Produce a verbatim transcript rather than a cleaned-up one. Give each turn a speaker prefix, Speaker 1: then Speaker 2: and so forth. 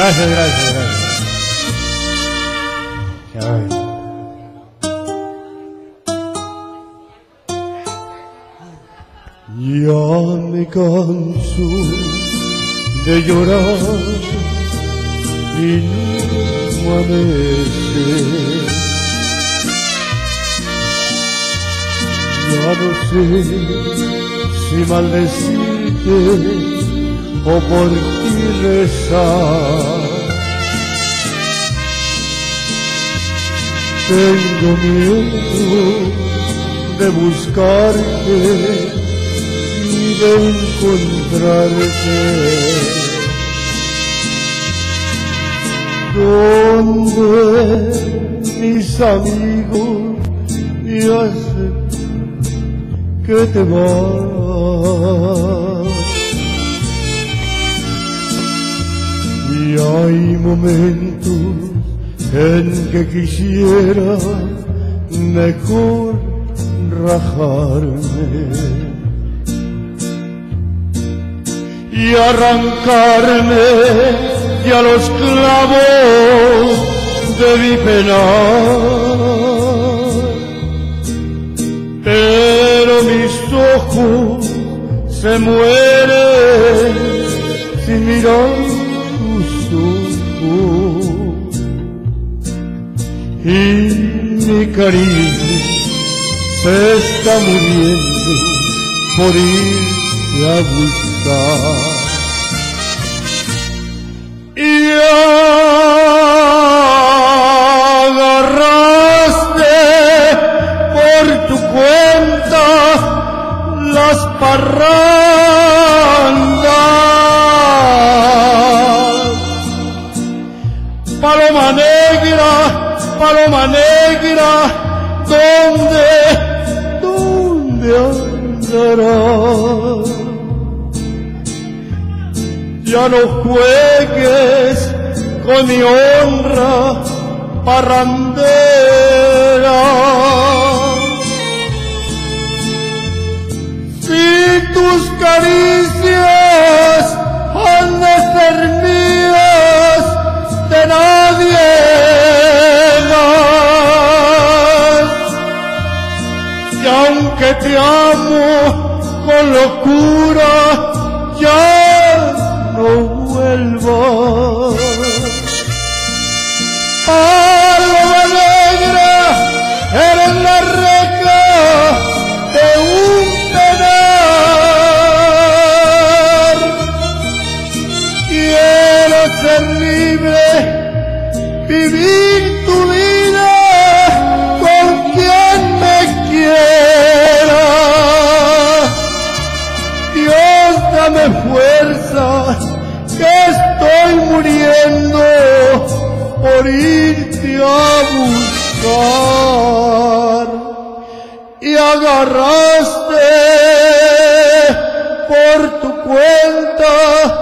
Speaker 1: Gracias, gracias, gracias. Ay. Ya me canso de llorar y no amanece. Ya no sé si maldecirte o por ti rezar. Tengo miedo de buscarte y de encontrarte. Donde mis amigos ya sé que te vas. Y hay momentos en que quisiera mejor rajarme y arrancarme ya los clavos de mi penar, pero mis ojos se mueren sin mirar tus ojos y mi cariño se está muriendo por irte a buscar. Y agarraste por tu cuenta las parrandas. Paloma negra, paloma negra, ¿dónde, dónde andarás? Ya no juegues con mi honra parrandera. Si tus caricias han de ser mías, de nadie más. Y aunque te amo con locura, ya no vuelvas. Paloma negra, eres la reja de un penar. Quiero ser libre, vivir tu vida con quien me quiera. Dios, dame fuerza, que estoy muriendo por irte a buscar. Y agarraste por tu cuenta